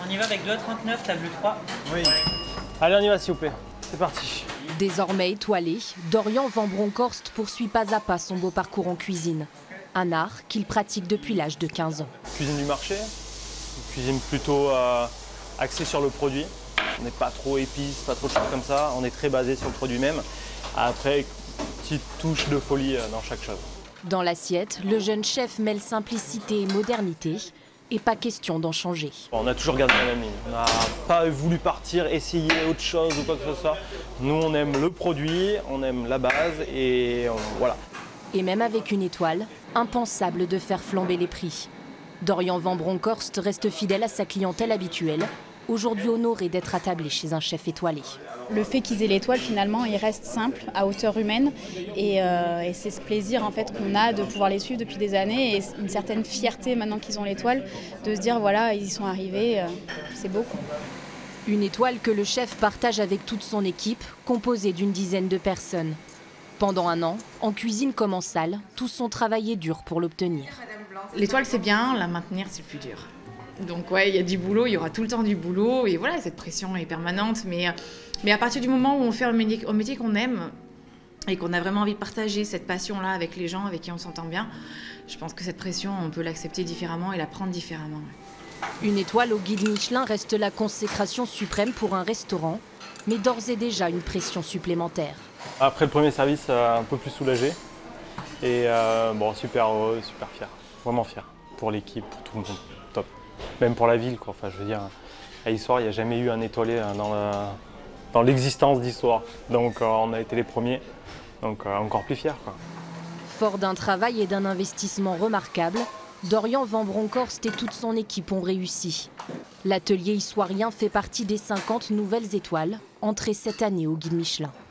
On y va avec 2,39 table 3. Oui. Allez, on y va s'il vous plaît. C'est parti. Désormais étoilé, Dorian Van Bronckhorst poursuit pas à pas son beau parcours en cuisine. Un art qu'il pratique depuis l'âge de 15 ans. Cuisine du marché, une cuisine plutôt axée sur le produit. On n'est pas trop épices, pas trop de choses comme ça. On est très basé sur le produit même. Après, petite touche de folie dans chaque chose. Dans l'assiette, le jeune chef mêle simplicité et modernité. Et pas question d'en changer. On a toujours gardé la même ligne. On n'a pas voulu partir, essayer autre chose ou quoi que ce soit. Nous, on aime le produit, on aime la base et voilà. Et même avec une étoile, impensable de faire flamber les prix. Dorian Van Bronckhorst reste fidèle à sa clientèle habituelle, aujourd'hui honoré d'être attablé chez un chef étoilé. Le fait qu'ils aient l'étoile, finalement, il reste simple, à hauteur humaine. Et c'est ce plaisir en fait, qu'on a de pouvoir les suivre depuis des années. Et une certaine fierté maintenant qu'ils ont l'étoile, de se dire voilà, ils y sont arrivés, c'est beau. Une étoile que le chef partage avec toute son équipe, composée d'une dizaine de personnes. Pendant un an, en cuisine comme en salle, tous ont travaillé dur pour l'obtenir. L'étoile c'est bien, la maintenir c'est le plus dur. Donc ouais, il y a du boulot, il y aura tout le temps du boulot. Et voilà, cette pression est permanente. Mais à partir du moment où on fait un métier qu'on aime et qu'on a vraiment envie de partager cette passion-là avec les gens avec qui on s'entend bien, je pense que cette pression, on peut l'accepter différemment et la prendre différemment. Une étoile au guide Michelin reste la consécration suprême pour un restaurant, mais d'ores et déjà une pression supplémentaire. Après le premier service, un peu plus soulagé. Et bon, super heureux, super fier. Vraiment fier pour l'équipe, pour tout le monde. Top. Même pour la ville, quoi. Enfin, je veux dire, à Issoire, il n'y a jamais eu un étoilé dans l'existence d'Issoire. Donc on a été les premiers, donc encore plus fiers, quoi. Fort d'un travail et d'un investissement remarquable, Dorian Van Bronckhorst et toute son équipe ont réussi. L'atelier issoirien fait partie des 50 nouvelles étoiles entrées cette année au guide Michelin.